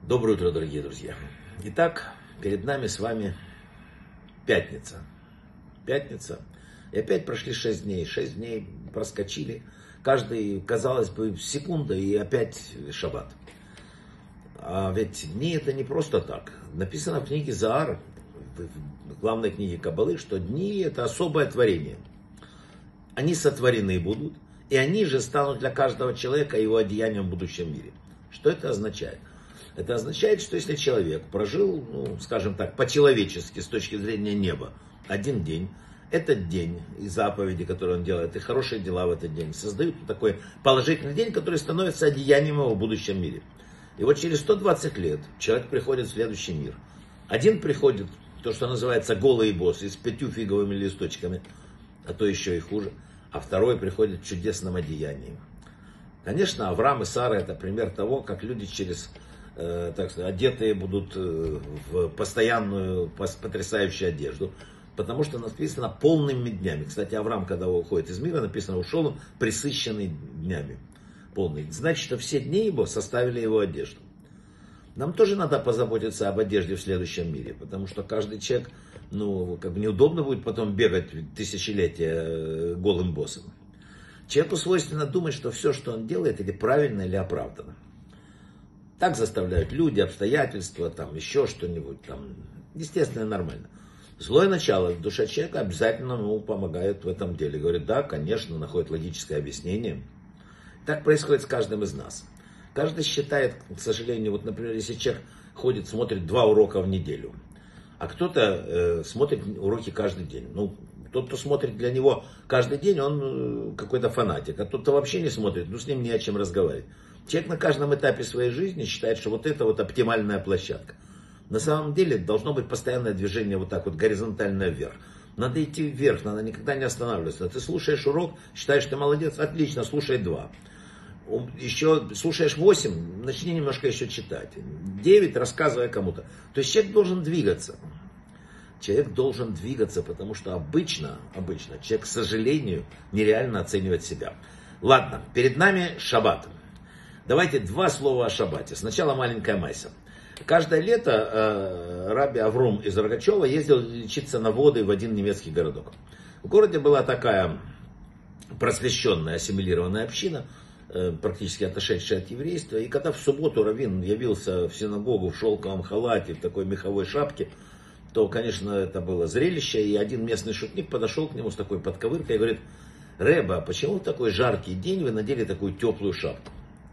Доброе утро, дорогие друзья. Итак, перед нами с вами пятница. Пятница. И опять прошли 6 дней. 6 дней проскочили. Каждый, казалось бы, секунда, и опять шаббат. А ведь дни это не просто так. Написано в книге Зоар, в главной книге Каббалы, что дни это особое творение. Они сотворены будут, и они же станут для каждого человека его одеянием в будущем мире. Что это означает? Это означает, что если человек прожил, скажем так, по-человечески, с точки зрения неба, один день, этот день и заповеди, которые он делает, и хорошие дела в этот день, создают такой положительный день, который становится одеянием его в будущем мире. И вот через 120 лет человек приходит в следующий мир. Один приходит, то, что называется голый босс, с 5 фиговыми листочками, а то еще и хуже, а второй приходит в чудесном одеянии. Конечно, Авраам и Сара это пример того, как люди так сказать, одетые будут в постоянную, потрясающую одежду. Потому что написано полными днями. Кстати, Авраам, когда уходит из мира, написано, ушел он пресыщенный днями. Полный. Значит, что все дни его составили его одежду. Нам тоже надо позаботиться об одежде в следующем мире. Потому что каждый человек, как бы неудобно будет потом бегать тысячелетия голым боссом. Человеку свойственно думать, что все, что он делает, или правильно, или оправдано. Так заставляют люди, обстоятельства, еще что-нибудь. Естественно, нормально. Злое начало в душе человека обязательно помогает в этом деле. Говорит, да, конечно, находит логическое объяснение. Так происходит с каждым из нас. Каждый считает, к сожалению, например, если человек ходит, смотрит 2 урока в неделю, а кто-то смотрит уроки каждый день. Тот, кто смотрит для него каждый день, он какой-то фанатик. А тот, кто вообще не смотрит, с ним не о чем разговаривать. Человек на каждом этапе своей жизни считает, что это оптимальная площадка. На самом деле должно быть постоянное движение горизонтально вверх. Надо идти вверх, надо никогда не останавливаться. Ты слушаешь урок, считаешь, ты молодец, отлично, слушай 2. Еще слушаешь 8, начни немножко еще читать. 9, рассказывай кому-то. То есть человек должен двигаться. Человек должен двигаться, потому что обычно человек, к сожалению, нереально оценивает себя. Ладно, перед нами шаббат. Давайте 2 слова о шаббате. Сначала маленькая майса. Каждое лето Раби Авром из Рогачева ездил лечиться на воды в один немецкий городок. В городе была такая просвещенная, ассимилированная община, практически отошедшая от еврейства. И когда в субботу раввин явился в синагогу в шелковом халате, в такой меховой шапке, то, конечно, это было зрелище. И один местный шутник подошел к нему с такой подковыркой и говорит: «Рэба, почему в такой жаркий день вы надели такую теплую шапку?»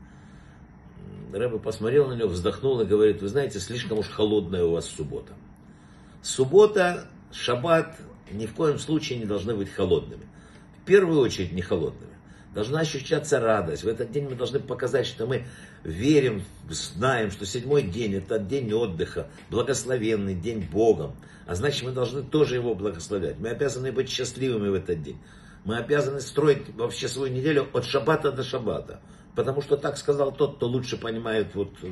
Рэбе посмотрел на него, вздохнул и говорит: вы знаете, слишком уж холодная у вас суббота. Суббота, шаббат ни в коем случае не должны быть холодными. В первую очередь не холодными. Должна ощущаться радость. В этот день мы должны показать, что мы верим, знаем, что 7-й день это день отдыха, благословенный день Богом. А значит, мы должны тоже его благословлять. Мы обязаны быть счастливыми в этот день. Мы обязаны строить вообще свою неделю от шаббата до шаббата. Потому что так сказал тот, кто лучше понимает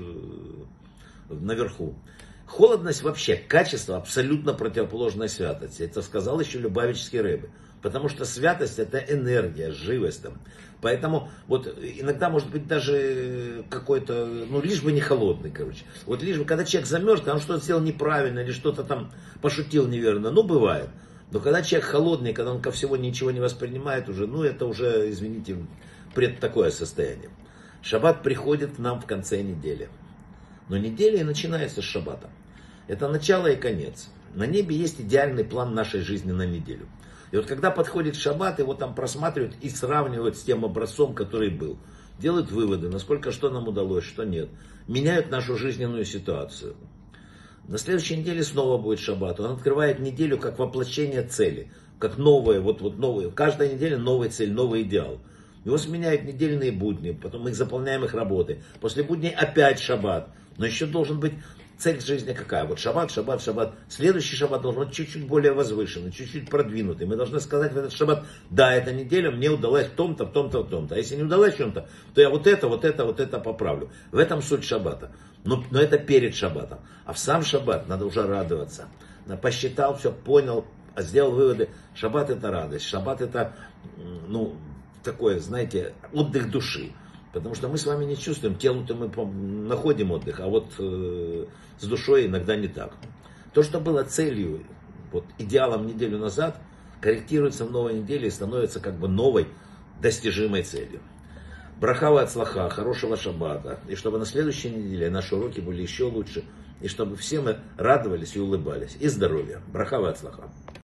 наверху. Холодность вообще, качество абсолютно противоположное святости. Это сказал еще Любавический Ребе. Потому что святость это энергия, живость. Поэтому иногда может быть даже какой-то, лишь бы не холодный, лишь бы, когда человек замерз, когда он что-то сделал неправильно или что-то пошутил неверно, бывает. Но когда человек холодный, когда он ко всему ничего не воспринимает уже, это уже, извините, такое состояние. Шаббат приходит к нам в конце недели. Но неделя и начинается с шаббата. Это начало и конец. На небе есть идеальный план нашей жизни на неделю. И когда подходит шаббат, его там просматривают и сравнивают с тем образцом, который был. Делают выводы, насколько что нам удалось, что нет. Меняют нашу жизненную ситуацию. На следующей неделе снова будет шаббат. Он открывает неделю как воплощение цели. Как новое, новое. Каждая неделя новая цель, новый идеал. Его сменяют недельные будни, потом мы заполняем их работой. После будней опять шаббат. Но еще должен быть цель жизни какая? Шаббат. Следующий шаббат должен быть чуть-чуть более возвышенный, чуть-чуть продвинутый. Мы должны сказать в этот шаббат: да, эта неделя мне удалась в том-то, в том-то, в том-то. А если не удалась в чем-то, то я вот это поправлю. В этом суть шаббата. Но это перед шаббатом. А в сам шаббат надо уже радоваться. Посчитал, все понял, сделал выводы. Шаббат это радость. Шаббат это, такое, знаете, отдых души. Потому что мы с вами не чувствуем, телу-то мы находим отдых, а вот с душой иногда не так. То, что было целью, вот идеалом неделю назад, корректируется в новой неделе и становится как бы новой достижимой целью. Браха ва ацлаха, хорошего шаббата. И чтобы на следующей неделе наши уроки были еще лучше. И чтобы все мы радовались и улыбались. И здоровья. Браха ва ацлаха.